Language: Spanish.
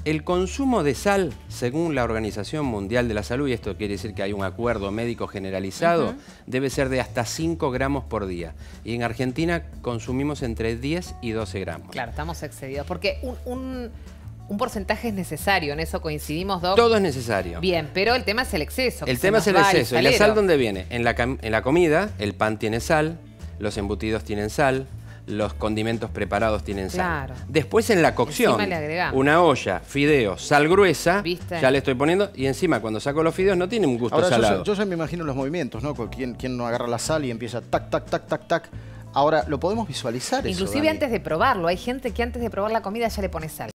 El consumo de sal, según la Organización Mundial de la Salud, y esto quiere decir que hay un acuerdo médico generalizado, debe ser de hasta 5 gramos por día. Y en Argentina consumimos entre 10 y 12 gramos. Claro, estamos excedidos. Porque un porcentaje es necesario, en eso coincidimos, Doc. Todo es necesario. Bien, pero el tema es el exceso. El tema es el exceso. ¿Y la sal dónde viene? En la comida, el pan tiene sal, los embutidos tienen sal, los condimentos preparados tienen sal. Claro. Después en la cocción, una olla, fideos, sal gruesa, ¿viste? Ya le estoy poniendo, y encima cuando saco los fideos no tiene un gusto salado. Yo ya me imagino los movimientos, ¿no? ¿Quién no agarra la sal y empieza tac, tac, tac, tac, tac? Ahora, lo podemos visualizar. Inclusive eso, antes de probarlo. Hay gente que antes de probar la comida ya le pone sal.